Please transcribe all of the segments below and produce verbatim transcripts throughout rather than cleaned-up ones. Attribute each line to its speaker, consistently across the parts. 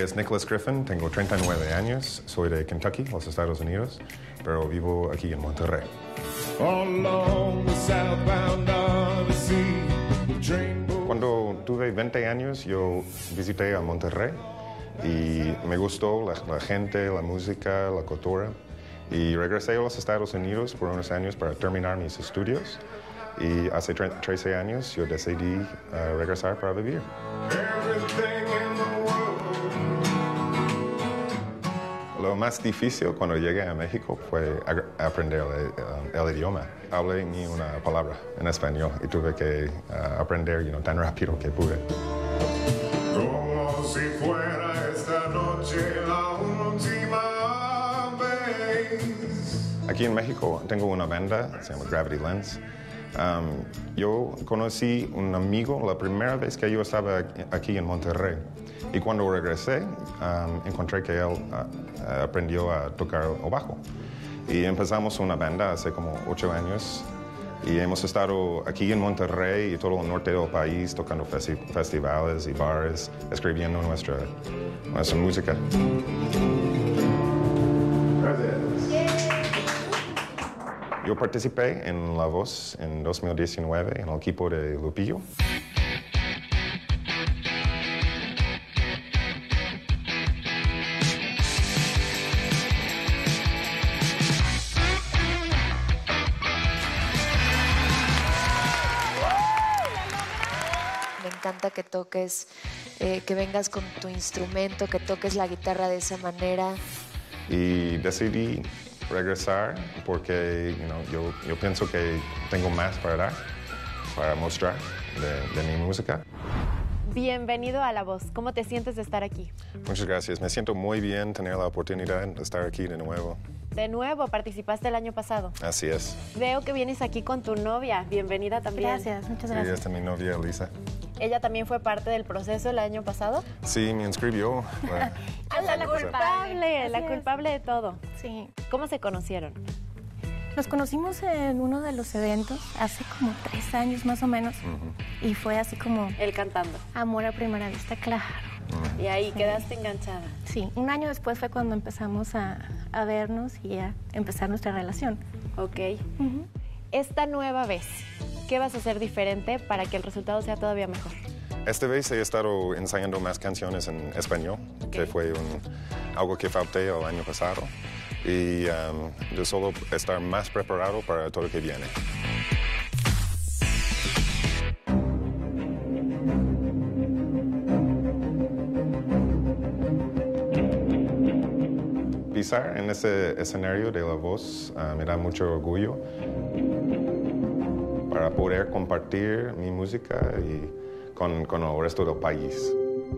Speaker 1: es Nicholas Griffin, tengo treinta y nueve años, soy de Kentucky, los Estados Unidos, pero vivo aquí en Monterrey. Cuando tuve veinte años, yo visité a Monterrey y me gustó la, la gente, la música, la cultura. Y regresé a los Estados Unidos por unos años para terminar mis estudios. Y hace trece años yo decidí uh, regresar para vivir. Lo más difícil cuando llegué a México fue aprender el, el idioma. Hablé ni una palabra en español y tuve que uh, aprender you know, tan rápido que pude. Como si fuera esta noche la última vez. Aquí en México tengo una banda, se llama Gravity Lens. Um, yo conocí un amigo la primera vez que yo estaba aquí en Monterrey. Y cuando regresé, um, encontré que él uh, aprendió a tocar el bajo. Y empezamos una banda hace como ocho años. Y hemos estado aquí en Monterrey y todo el norte del país tocando festi festivales y bares, escribiendo nuestra, nuestra música. Gracias. Yo participé en La Voz en dos mil diecinueve en el equipo de Lupillo.
Speaker 2: Me encanta que toques, eh, que vengas con tu instrumento, que toques la guitarra de esa manera.
Speaker 1: Y decidí regresar porque you know, yo, yo pienso que tengo más para dar, para mostrar de, de mi música.
Speaker 3: Bienvenido a La Voz. ¿Cómo te sientes de estar aquí?
Speaker 1: Muchas gracias. Me siento muy bien tener la oportunidad de estar aquí de nuevo.
Speaker 3: De nuevo, participaste el año pasado.
Speaker 1: Así es.
Speaker 3: Veo que vienes aquí con tu novia. Bienvenida también.
Speaker 4: Gracias, muchas gracias.
Speaker 1: Sí, esta es mi novia, Lisa.
Speaker 3: ¿Ella también fue parte del proceso el año pasado?
Speaker 1: Sí, me inscribió. La,
Speaker 3: la, la culpable, la
Speaker 4: Así
Speaker 3: culpable de todo.
Speaker 4: Sí.
Speaker 3: ¿Cómo se conocieron?
Speaker 4: Nos conocimos en uno de los eventos hace como tres años más o menos. Uh-huh. Y fue así como...
Speaker 3: Él cantando.
Speaker 4: Amor a primera vista, claro.
Speaker 3: Uh-huh. Y ahí quedaste enganchada.
Speaker 4: Sí, un año después fue cuando empezamos a, a vernos y a empezar nuestra relación.
Speaker 3: Ok. Uh-huh. Esta nueva vez, ¿qué vas a hacer diferente para que el resultado sea todavía mejor?
Speaker 1: Esta vez he estado ensayando más canciones en español, okay. que fue un, algo que falté el año pasado. Y um, yo solo estar más preparado para todo lo que viene. Pisar en ese escenario de La Voz uh, me da mucho orgullo para poder compartir mi música y con, con el resto del país.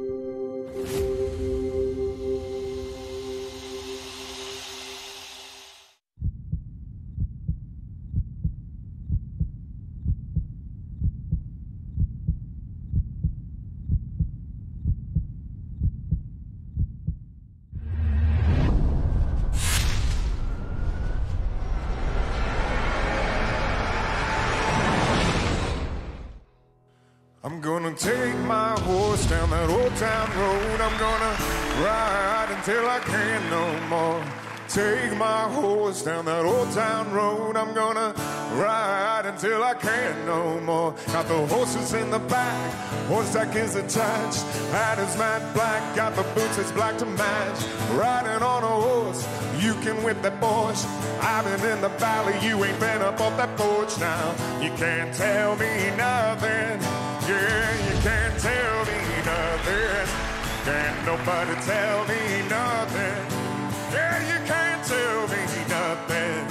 Speaker 5: I'm gonna take my horse down that old town road. I'm gonna ride until I can't no more. Take my horse down that old town road. I'm gonna ride until I can't no more. Got the horses in the back, horse tack is attached. Hat is matte black, got the boots it's black to match. Riding on a horse, you can whip that Porsche. I've been in the valley, you ain't been up off that porch now. You can't tell me nothing. Yeah, you can't tell me nothing. Can't nobody tell me nothing. Yeah, you can't tell me nothing.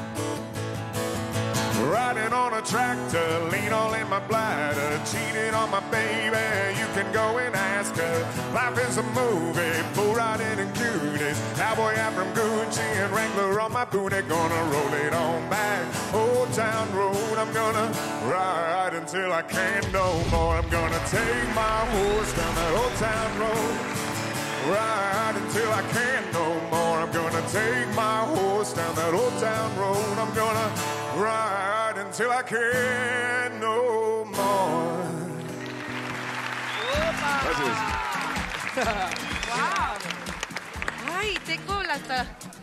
Speaker 5: Riding on a tractor, lean all in my bladder. Cheated on my baby, you can go and ask her. Life is a movie, bull riding and cuties. Cowboy hat from Gucci and Wrangler on my booty. Gonna roll it on back, old town road. I'm gonna ride until I can't no more. I'm gonna take my horse down that old town road. Ride until I can't no more. I'm gonna take my horse down that old town road. I'm gonna ride until I can't no more.
Speaker 6: Wow. Ay, tengo hasta